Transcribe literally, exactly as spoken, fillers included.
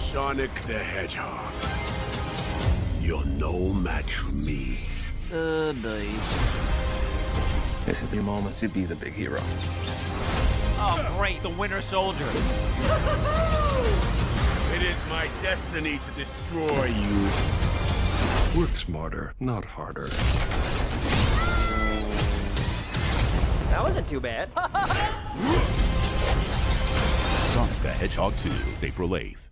Sonic the Hedgehog. You're no match for me. Uh, Dave. This is your moment to be the big hero. Oh, great, the Winter Soldier. It is my destiny to destroy you. Work smarter, not harder. That wasn't too bad. Sonic the Hedgehog two, April eighth.